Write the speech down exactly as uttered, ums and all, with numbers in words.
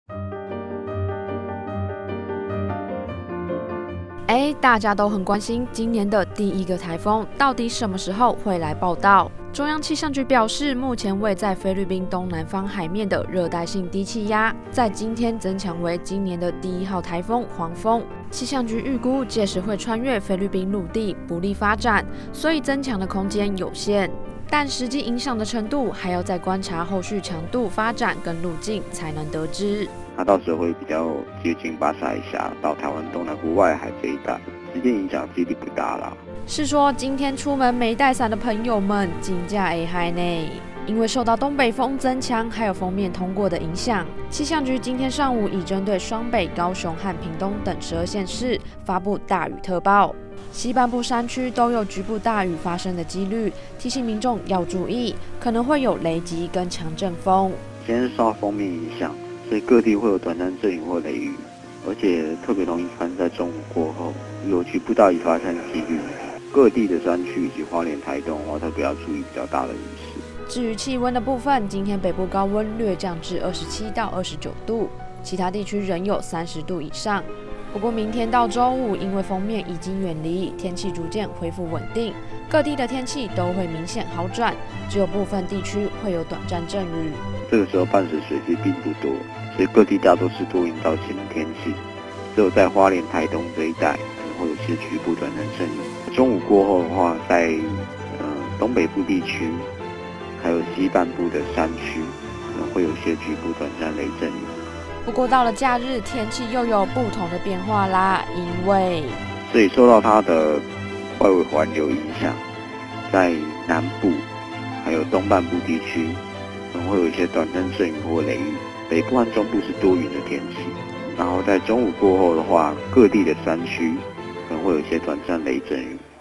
哎，大家都很关心今年的第一个台风到底什么时候会来报道。中央气象局表示，目前位在菲律宾东南方海面的热带性低气压，在今天增强为今年的第一号台风黄蜂。气象局预估届时会穿越菲律宾陆地，不利发展，所以增强的空间有限。但实际影响的程度还要再观察后续强度发展跟路径才能得知。 它到时候会比较接近巴士海峡到台湾东南部外海这一带，直接影响几率不大啦。 是说今天出门没带伞的朋友们，真假会害呢？因为受到东北风增强还有锋面通过的影响，气象局今天上午已针对双北、高雄和屏东等十二县市发布大雨特报。西半部山区都有局部大雨发生的几率，提醒民众要注意，可能会有雷击跟强阵风。 今天受到锋面影响，所以各地会有短暂阵雨或雷雨，而且特别容易发生在中午过后，有局部大雨发生几率。各地的山区以及花莲、台东，我特别要注意比较大的雨势。 至于气温的部分，今天北部高温略降至二十七到二十九度，其他地区仍有三十度以上。不过明天到周五，因为锋面已经远离，天气逐渐恢复稳定，各地的天气都会明显好转，只有部分地区会有短暂阵雨。 这个时候伴随水汽并不多，所以各地大多是多云到晴的天气，只有在花莲、台东这一带可能会有些局部短暂阵雨。中午过后的话，在呃东北部地区，还有西半部的山区，可能会有些局部短暂雷阵雨。 不过到了假日，天气又有不同的变化啦，因为所以受到它的外围环流影响，在南部还有东半部地区，可能会有一些短暂阵雨或雷雨。北部和中部是多云的天气，然后在中午过后的话，各地的山区可能会有一些短暂雷阵雨。